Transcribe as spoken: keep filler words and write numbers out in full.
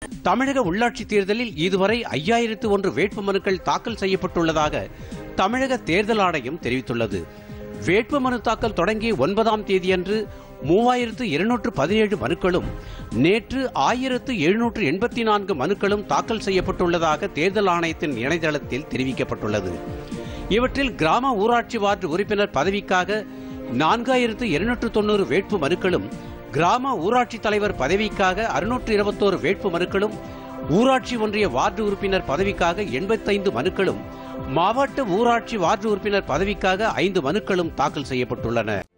தமிழக உள்ளாட்சி தேர்தலில் இதுவரை ஐயாயிரத்து ஒன்று வேட்புமனுக்கள் தாக்கல் செய்யப்பட்டுள்ளதாக தமிழக தேர்தல் ஆணையம் தெரிவித்துள்ளது. வேட்புமனு தாக்கல் தொடங்கி ஒன்பதாம் தேதியன்று மூவாயிரத்து இருநூற்று பதினேழு மனுக்களும் நேற்று ஆயிரத்து எழுநூற்று எண்பத்தி நான்கு மனுக்களும் தாக்கல் செய்யப்பட்டுள்ளதாக தேர்தல் ஆணையத்தின் இணையதளத்தில் தெரிவிக்கப்பட்டுள்ளது. இவற்றில் கிராம ஊராட்சி வார்டு உறுப்பினர் பதவிக்காக நான்காயிரத்து இருநூற்று தொன்னூறு வேட்பு மனுக்களும், கிராம ஊராட்சி தலைவர் பதவிக்காக அறுநூற்று இருபத்தோரு வேட்பு மனுக்களும், ஊராட்சி ஒன்றிய வார்டு உறுப்பினர் பதவிக்காக எண்பத்தைந்து மனுக்களும், மாவட்ட ஊராட்சி வார்டு உறுப்பினர் பதவிக்காக ஐந்து மனுக்களும் தாக்கல் செய்யப்பட்டுள்ளன.